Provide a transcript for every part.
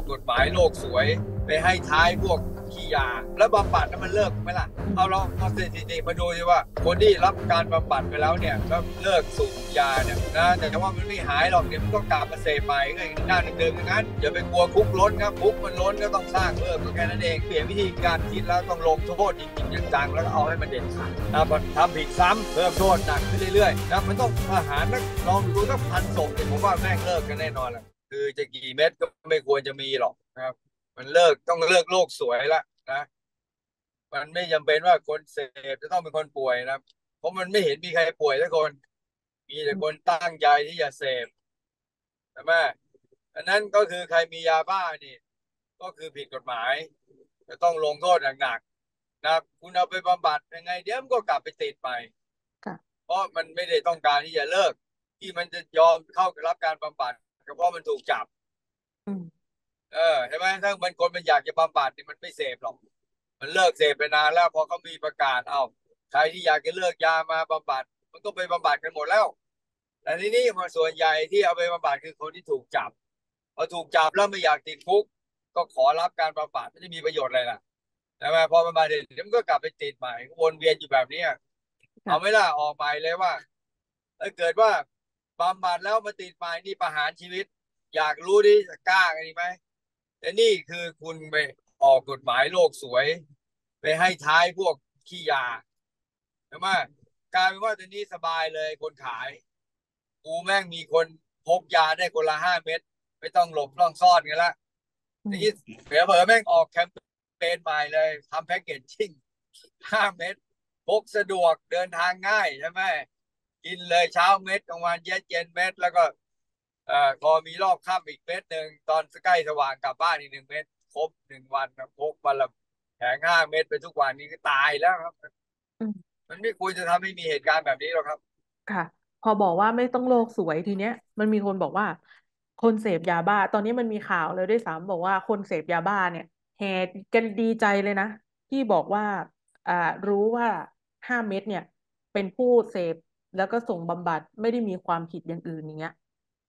อกกฎหมายโลกสวยไปให้ท้ายพวกขี้ยาแล้วบำบัดนั้นมันเลิกไหมล่ะเอาเราเอาสถิติมาดูสิว่าคนที่รับการบำบัดไปแล้วเนี่ยแล้วเลิกสูบยาเนี่ยนะแต่ว่ามันไม่หายหรอกเดี๋ยวมันก็กลับมาเสพใหม่ก็อีกหน้าเดิมๆอย่างนั้นอย่าไปกลัวคุกล้นครับคุกมันล้นก็ต้องสร้างเพิ่มก็แค่นั้นเองเปลี่ยนวิธีการคิดแล้วต้องลงโทษจริงๆจังๆแล้วก็เอาให้มันเด็ดขาดนะพอทำผิดซ้ำเพิ่มโทษหนักขึ้นเรื่อยๆนะมันต้องประหารนะลองดูสัก1,000 ศพเนี่ยผมว่าแม่งเลิกกันแน่นอนแหละคือจะกี่เม็ดก็ไม่ควรจะมีหรอกนะครับมันเลิกต้องเลิกโลกสวยละนะมันไม่จำเป็นว่าคนเสพจะต้องเป็นคนป่วยนะเพราะมันไม่เห็นมีใครป่วยสักคนมีแต่คนตั้งใจที่จะเสพใช่ไหมอันนั้นก็คือใครมียาบ้านี่ก็คือผิดกฎหมายจะต้องลงโทษหนักๆนะคุณเอาไปบำบัดยังไงเดี๋ยวมันก็กลับไปติดใหม่ค่ะเพราะมันไม่ได้ต้องการที่จะเลิกที่มันจะยอมเข้ารับการบำบัดก็เพราะมันถูกจับอืมใช่ไหมถ้ามันคนมันอยากจะบำบัดนี่มันไม่เสพหรอกมันเลิกเสพไปนานแล้วพอเขามีประกาศเอาใครที่อยากจะเลิกยามาบำบัดมันก็ไปบำบัดกันหมดแล้วแต่ทีนี้มันส่วนใหญ่ที่เอาไปบำบัดคือคนที่ถูกจับพอถูกจับแล้วไม่อยากติดคุกก็ขอรับการบำบัดไม่ได้มีประโยชน์อะไรล่ะใช่ไหมพอบำบัดเสร็จเดี๋ยวมันก็กลับไปติดใหม่วนเวียนอยู่แบบนี้เอาไม่ค่ะล่ะออกไปเลยว่าถ้าเกิดว่าบำบัดแล้วมาติดใหม่นี่ประหารชีวิตอยากรู้ดิจะกล้ากันไหมแต่นี่คือคุณไปออกกฎหมายโลกสวยไปให้ท้ายพวกขี้ยาใช่ไหมกลายเป็นว่าตอนนี้สบายเลยคนขายกูแม่งมีคนพกยาได้คนละ5 เม็ดไม่ต้องหลบต้องซ่อนกันละนี่อืมเผลอๆแม่งออกแคมเปญใหม่เลยทำแพ็กเกจจิ้ง5 เม็ดพกสะดวกเดินทางง่ายใช่ไหมกินเลยเช้าเม็ดกลางวันเย็นเม็ดแล้วก็พอมีรอบค่ำอีกเม็ดหนึ่งตอนใกล้สว่างกลับบ้านอีก1 เม็ดครบ1 วันนะพกวันละแผง 5 เม็ดไปทุกวันนี้ก็ตายแล้วครับอืมมันไม่ควรจะทำให้มีเหตุการณ์แบบนี้หรอกครับค่ะพอบอกว่าไม่ต้องโลกสวยทีเนี้ยมันมีคนบอกว่าคนเสพยาบ้าตอนนี้มันมีข่าวเลยด้วยซ้ำบอกว่าคนเสพยาบ้าเนี่ยแห่กันดีใจเลยนะที่บอกว่าอ่ารู้ว่า5 เม็ดเนี่ยเป็นผู้เสพแล้วก็ส่งบำบัดไม่ได้มีความผิดอย่างอื่นอย่างเงี้ย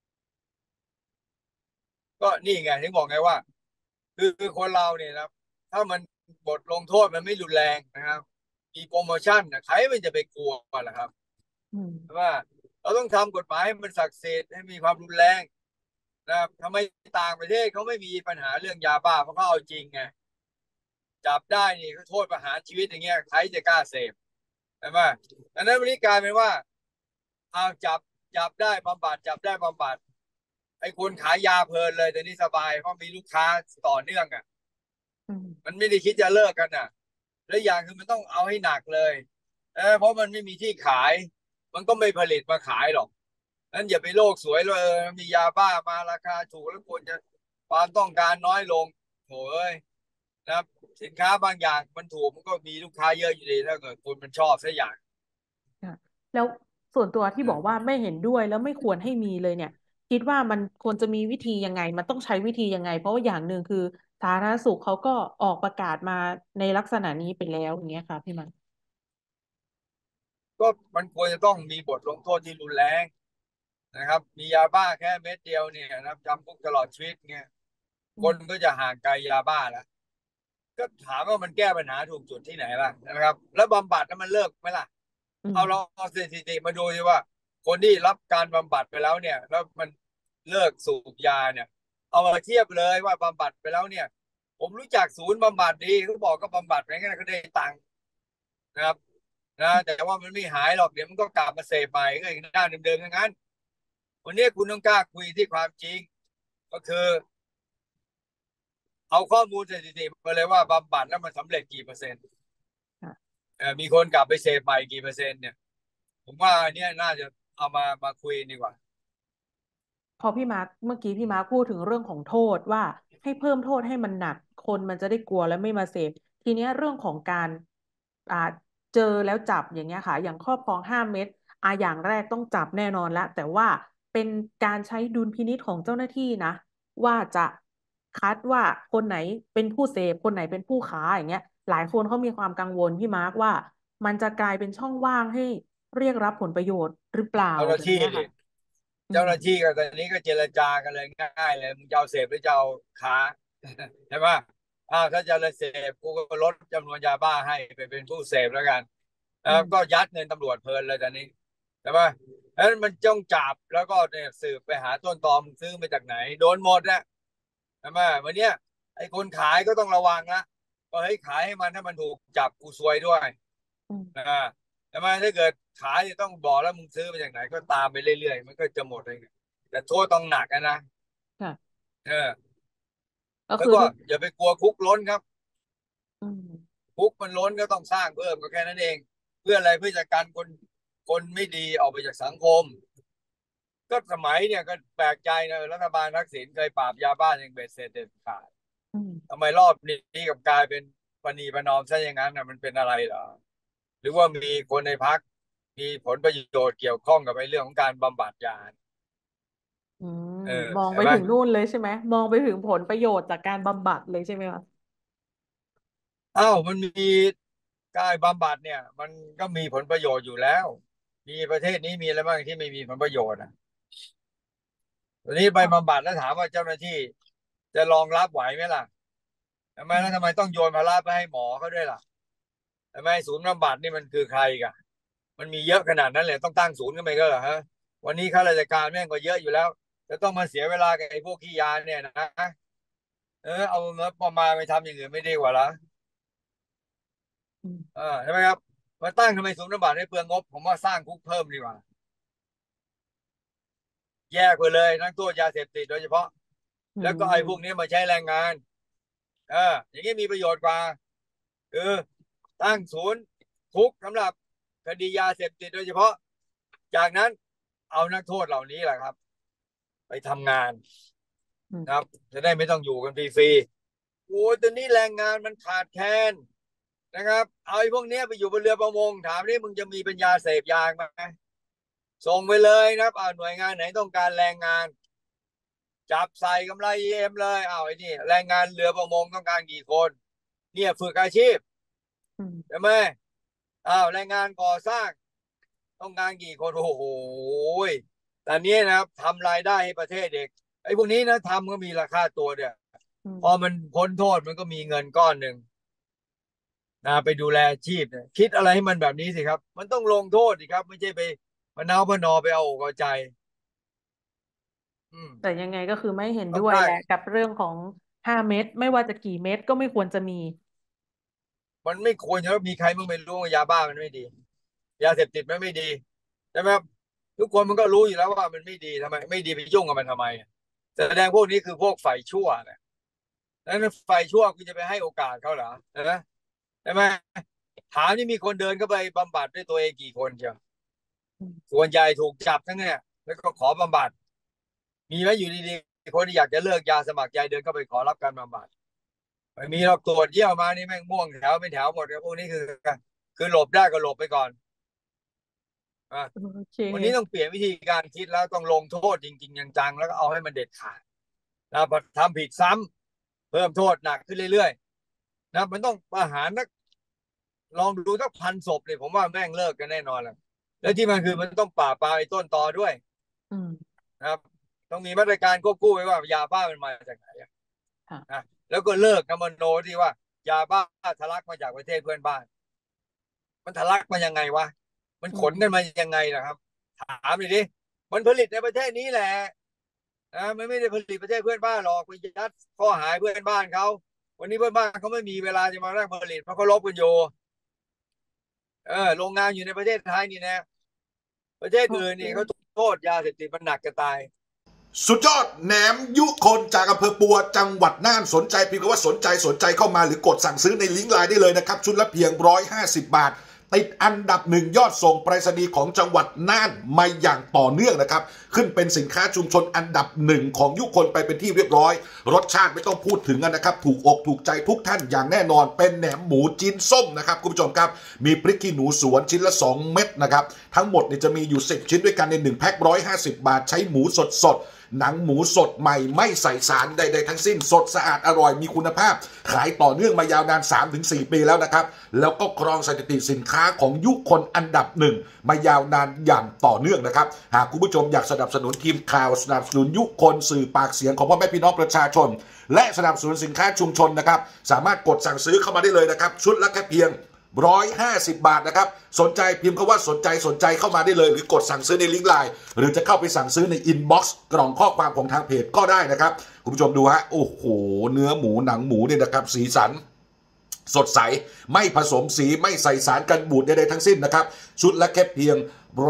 ก็นี่ไงถึงบอกไงว่าคือคนเราเนี่ยนะถ้ามันบทลงโทษมันไม่รุนแรงนะครับมีโปรโมชั่นนะใครมันจะไปกลัวล่ะครับอืมใช่ไหมเราต้องทำกฎหมายให้มันศักดิ์สิทธิ์ให้มีความรุนแรงนะครับทำไมต่างประเทศเขาไม่มีปัญหาเรื่องยาบ้าเพราะเขาเอาจริงไงจับได้นี่เขาโทษประหารชีวิตอย่างเงี้ยใครจะกล้าเสพใช่ไหมดังนั้นวันนี้กลายเป็นว่าเอาจับได้บำบัดจับได้บำบัดไอ้คนขายยาเพลินเลยแต่นี่สบายเพราะมีลูกค้าต่อเนื่องอืมมันไม่ได้คิดจะเลิกกันและอย่างคือมันต้องเอาให้หนักเลยเพราะมันไม่มีที่ขายมันก็ไม่ผลิตมาขายหรอกนั้นอย่าไปโลกสวยเลยมียาบ้ามาราคาถูกแล้วควรจะความต้องการน้อยลงโถ่เอ้ยนะครับสินค้าบางอย่างมันถูกมันก็มีลูกค้าเยอะอยู่ดีถ้าเกิดคนมันชอบสักอย่างค่ะแล้วส่วนตัวที่บอกว่านะไม่เห็นด้วยแล้วไม่ควรให้มีเลยเนี่ยคิดว่ามันควรจะมีวิธียังไงมันต้องใช้วิธียังไงเพราะว่าอย่างหนึ่งคือสาธารณสุขเขาก็ออกประกาศมาในลักษณะนี้ไปแล้วอย่างเงี้ยค่ะพี่มันก็มันควรจะต้องมีบทลงโทษที่รุนแรงนะครับมียาบ้าแค่เม็ดเดียวเนี่ยนะจำคุกตลอดชีวิตเนี่ยคนอืมก็จะห่างไกลยาบ้าแล้ว ก็ถามว่ามันแก้ปัญหาถูกจุดที่ไหนล่ะนะครับแล้วบำบัดนั้นมันเลิกไหมล่ะอืมเอาเราเอาสถิติมาดูสิว่าคนที่รับการบำบัดไปแล้วเนี่ยแล้วมันเลิกสูบยาเนี่ยเอามาเทียบเลยว่าบำบัดไปแล้วเนี่ยผมรู้จักศูนย์บำบัดดีเขาบอกก็บำบัดไปงั้นก็ได้ตังค์นะครับแต่ว่ามันไม่หายหรอกเดี๋ยวมันก็กลับมาเสพใหม่ก็อีกหน้าเดิมๆอย่างนั้นวันนี้คุณต้องกล้าคุยที่ความจริงก็คือเอาข้อมูลสถิติมาเลยว่าบำบัดแล้วมันสำเร็จกี่เปอร์เซ็นต์ค่ะมีคนกลับไปเสพใหม่กี่เปอร์เซ็นต์เนี่ยผมว่าอันเนี้ยน่าจะเอามาคุยดีกว่าพอพี่มาร์คเมื่อกี้พี่มาร์คพูดถึงเรื่องของโทษว่าให้เพิ่มโทษให้มันหนักคนมันจะได้กลัวและไม่มาเสพทีเนี้ยเรื่องของการอ่าเจอแล้วจับอย่างเงี้ยค่ะอย่างครอบครอง5 เม็ดอย่างแรกต้องจับแน่นอนละแต่ว่าเป็นการใช้ดุลพินิจของเจ้าหน้าที่นะว่าจะคัดว่าคนไหนเป็นผู้เสพคนไหนเป็นผู้ค้าอย่างเงี้ยหลายคนเขามีความกังวลพี่มาร์คว่ามันจะกลายเป็นช่องว่างให้เรียกรับผลประโยชน์หรือเปล่าเจ้าหน้าอย่างเงี้ยค่ะที่ดิเจ้าหน้าที่กับตอนนี้ก็เจรจากันเลยง่ายเลยมึงจะเอาเสพหรือจะเอาค้าใช่ไหมถ้าจะเสพกูก็ลดจำนวนยาบ้าให้ไปเป็นผู้เสพแล้วกันก็ยัดเงินตำรวจเพลินเลยตอนนี้ใช่ไหมแล้วมันจ้องจับแล้วก็เนี่ยสืบไปหาต้นตอมึงซื้อมาจากไหนโดนหมดนะใช่ไหมวันเนี้ยไอ้คนขายก็ต้องระวังละก็ให้ขายให้มันถ้ามันถูกจับกูซวยด้วยนะใช่ไหมถ้าเกิดขายต้องบอกแล้วมึงซื้อมาจากไหนก็ตามไปเรื่อยๆมันก็จะหมดเลยแต่โทษต้องหนักนะเออแล้วก็อย่าไปกลัวคุกล้นครับคุกมันล้นก็ต้องสร้างเพิ่มก็แค่นั้นเองเพื่ออะไรเพื่อจะกันคนไม่ดีออกไปจากสังคมก็สมัยเนี่ยก็แปลกใจนะรัฐบาลทักษิณเคยปราบยาบ้าอย่างเบ็ดเสร็จเด็ดขาดทำไมรอบนี้กับกลายเป็นปณีประนอมซะอย่างนั้นนะมันเป็นอะไรเหรอหรือว่ามีคนในพรรคมีผลประโยชน์เกี่ยวข้องกับไอ้เรื่องของการบำบัดยามองไปถึงนู่นเลยใช่ไหมมองไปถึงผลประโยชน์จากการบำบัดเลยใช่ไหมคะมันมีการบำบัดเนี่ยมันก็มีผลประโยชน์อยู่แล้วมีประเทศนี้มีอะไรบ้างที่ไม่มีผลประโยชน์ตอนนี้ไปบำบัดแล้วถามว่าเจ้าหน้าที่จะรองรับไหวไหมล่ะทำไมแล้วทำไมต้องโยนภาระไปให้หมอเขาด้วยล่ะทำไมศูนย์บำบัดนี่มันคือใครกันมันมีเยอะขนาดนั้นเลยต้องตั้งศูนย์กันไปก็เหรอฮะวันนี้ข้าราชการแม่งก็เยอะอยู่แล้วจะต้องมาเสียเวลากับไอ้พวกขี้ยาเนี่ยนะเอาเงินประมาณไปทำอย่างอื่นไม่ดีกว่าละใช่ไหมครับมาตั้งทำไมศูนย์บำบัดให้เปลืองงบผมว่าสร้างคุกเพิ่มดีกว่าแยกไปเลยนักโทษยาเสพติดโดยเฉพาะแล้วก็ไอ้พวกนี้มาใช้แรงงานอย่างนี้มีประโยชน์กว่าคือตั้งศูนย์คุกสำหรับคดียาเสพติดโดยเฉพาะจากนั้นเอานักโทษเหล่านี้แหละครับไปทำงานครับจะได้ไม่ต้องอยู่กันฟรีๆโอ้ตอนนี้แรงงานมันขาดแคลนนะครับเอาไอ้พวกนี้ไปอยู่บนเรือประมงถามนี่มึงจะมีปัญญาเสพยาไหมส่งไปเลยนะครับหน่วยงานไหนต้องการแรงงานจับใส่กำไรเลยไอ้นี่แรงงานเรือประมงต้องการกี่คนเนี่ยฝึกอาชีพใช่ไหมแรงงานก่อสร้างต้องการกี่คนโอ้โหตอนนี้นะครับทำรายได้ให้ประเทศเด็กไอ้พวกนี้นะทำก็มีราคาตัวเดียวพอมันพ้นโทษมันก็มีเงินก้อนหนึ่งไปดูแลชีพเนี่ยคิดอะไรให้มันแบบนี้สิครับมันต้องลงโทษสิครับไม่ใช่ไปมาเนาพนอไปเอาอกเอาใจแต่ยังไงก็คือไม่เห็นด้วยแหละกับเรื่องของ5 เม็ดไม่ว่าจะกี่เม็ดก็ไม่ควรจะมีมันไม่ควรจะมีใครมึงไม่รู้ว่ายาบ้ามันไม่ดียาเสพติดมันไม่ดีใช่ไหมครับทุกคนมันก็รู้อยู่แล้วว่ามันไม่ดีทำไมไม่ดีไปยุ่งกับมันทำไมแสดงพวกนี้คือพวกฝ่ายชั่วนะแล้วฝ่ายชั่วคุณจะไปให้โอกาสเขาเหรอใช่ไหมถามนี่มีคนเดินเข้าไปบำบัดด้วยตัวเองกี่คนเชียวส่วนใหญ่ถูกจับทั้งเนี่ยแล้วก็ขอบำบัดมีไหมอยู่ดีๆคนที่อยากจะเลิกยาสมัครใจเดินเข้าไปขอรับการบำบัดไม่มีเราตรวจเยี่ยวมานี่แม่งม่วงแถวเป็นแถวหมดครับพวกนี้คือหลบได้ก็หลบไปก่อนวันนี้ต้องเปลี่ยนวิธีการคิดแล้วต้องลงโทษจริงๆจังๆแล้วก็เอาให้มันเด็ดขาดนะพอทำผิดซ้ำเพิ่มโทษหนักขึ้นเรื่อยๆนะมันต้องประหารนักลองดูสัก1,000 ศพเลยผมว่าแม่งเลิกกันแน่นอนแล้วที่มันคือมันต้องปราบปรามไอ้ต้นตอด้วยนะครับต้องมีมาตรการควบคู่ไว้ว่ายาบ้ามันมาจากไหนนะแล้วก็เลิกกำมโนที่ว่ายาบ้าทะลักมาจากประเทศเพื่อนบ้านมันทะลักมายังไงวะมันขนกันมายังไงนะครับถามดิมันผลิตในประเทศนี้แหละมันไม่ได้ผลิตประเทศเพื่อนบ้านหรอกไปยัดข้อหาเพื่อนบ้านเขาวันนี้เพื่อนบ้านเขาไม่มีเวลาจะมาเร่งผลิตเพราะเขาลบกันอยู่โรงงานอยู่ในประเทศไทยนี่นะประเทศอื่นนี่เขาโทษยาเสพติดมันหนักจะตายสุดยอดแหนมยุคนจากอำเภอปัวจังหวัดน่านสนใจพิมพ์ว่าสนใจเข้ามาหรือกดสั่งซื้อในลิงก์ไลน์ได้เลยนะครับชุดละเพียง150 บาทติดอันดับ1ยอดส่งไปรษณีย์ของจังหวัดน่านมาอย่างต่อเนื่องนะครับขึ้นเป็นสินค้าชุมชนอันดับ1ของยุคนไปเป็นที่เรียบร้อยรสชาติไม่ต้องพูดถึงนะครับถูกอกถูกใจทุกท่านอย่างแน่นอนเป็นแหนมหมูจีนส้มนะครับคุณผู้ชมครับมีพริกขี้หนูสวนชิ้นละ2 เม็ดนะครับทั้งหมดจะมีอยู่10 ชิ้นด้วยกันใน1 แพ็ค150 บาทใช้หมูสดหนังหมูสดใหม่ไม่ใส่สารใดๆทั้งสิ้นสดสะอาดอร่อยมีคุณภาพขายต่อเนื่องมายาวนาน 3-4 ปีแล้วนะครับแล้วก็ครองสถิติสินค้าของยุคนอันดับหนึ่งมายาวนานอย่างต่อเนื่องนะครับหากคุณผู้ชมอยากสนับสนุนทีมข่าวสนับสนุนยุคนสื่อปากเสียงของพ่อแม่พี่น้องประชาชนและสนับสนุนสินค้าชุมชนนะครับสามารถกดสั่งซื้อเข้ามาได้เลยนะครับชุดละแค่เพียง150 บาทนะครับสนใจพิมพ์คำว่าสนใจเข้ามาได้เลยหรือกดสั่งซื้อในลิงก์ไลน์หรือจะเข้าไปสั่งซื้อในอินบ็อกซ์กล่องข้อความของทางเพจก็ได้นะครับคุณผู้ชมดูฮะโอ้โหเนื้อหมูหนังหมูเนี่ยนะครับสีสันสดใสไม่ผสมสีไม่ใส่สารกันบูดใดๆทั้งสิ้นนะครับชุดละแค่เพียง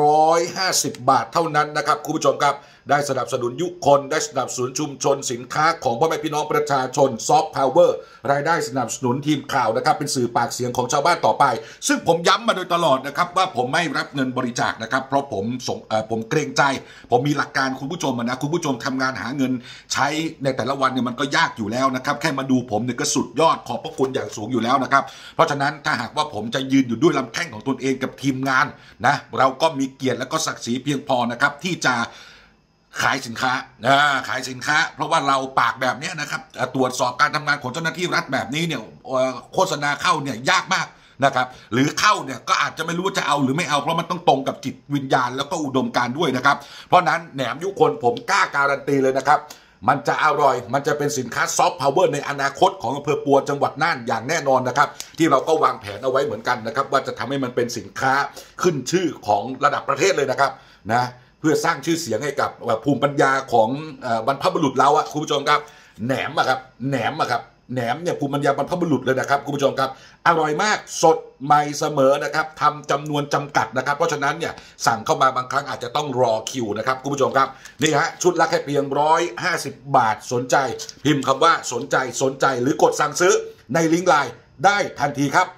150 บาทเท่านั้นนะครับคุณผู้ชมครับได้สนับสนุนยุคนได้สนับสนุนชุมชนสินค้าของพ่อแม่พี่น้องประชาชนซอฟต์พาวเวอร์รายได้สนับสนุนทีมข่าวนะครับเป็นสื่อปากเสียงของชาวบ้านต่อไปซึ่งผมย้ำมาโดยตลอดนะครับว่าผมไม่รับเงินบริจาคนะครับเพราะผมเกรงใจผมมีหลักการคุณผู้ชมนะคุณผู้ชมทำงานหาเงินใช้ในแต่ละวันเนี่ยมันก็ยากอยู่แล้วนะครับแค่มาดูผมเนี่ยก็สุดยอดขอบพระคุณอย่างสูงอยู่แล้วนะครับเพราะฉะนั้นถ้าหากว่าผมจะยืนอยู่ด้วยลำแข้งของตนเองกับทีมงานนะเราก็มีเกียรติและก็ศักดิ์ศรีเพียงพอนะครับที่จะขายสินค้าเพราะว่าเราปากแบบนี้นะครับตรวจสอบการทำงานของเจ้าหน้าที่รัฐแบบนี้เนี่ยโฆษณาเข้าเนี่ยยากมากนะครับหรือเข้าเนี่ยก็อาจจะไม่รู้ว่าจะเอาหรือไม่เอาเพราะมันต้องตรงกับจิตวิญญาณแล้วก็อุดมการณ์ด้วยนะครับเพราะนั้นแหนมยุคนผมกล้าการันตีเลยนะครับมันจะอร่อยมันจะเป็นสินค้าซอฟต์พาวเวอร์ในอนาคตของอำเภอปัวจังหวัดน่านอย่างแน่นอนนะครับที่เราก็วางแผนเอาไว้เหมือนกันนะครับว่าจะทำให้มันเป็นสินค้าขึ้นชื่อของระดับประเทศเลยนะครับนะเพื่อสร้างชื่อเสียงให้กับภูมิปัญญาของบรรพบุรุษเราอะคุณผู้ชมครับแหนมเนี่ยภูมิปัญญาบรรพบุรุษเลยนะครับคุณผู้ชมครับอร่อยมากสดใหม่เสมอนะครับทำจำนวนจำกัดนะครับเพราะฉะนั้นเนี่ยสั่งเข้ามาบางครั้งอาจจะต้องรอคิวนะครับคุณผู้ชมครับนี่ฮะชุดละแค่เพียง150 บาทสนใจพิมพ์คำว่าสนใจหรือกดสั่งซื้อในลิงก์ไลน์ได้ทันทีครับ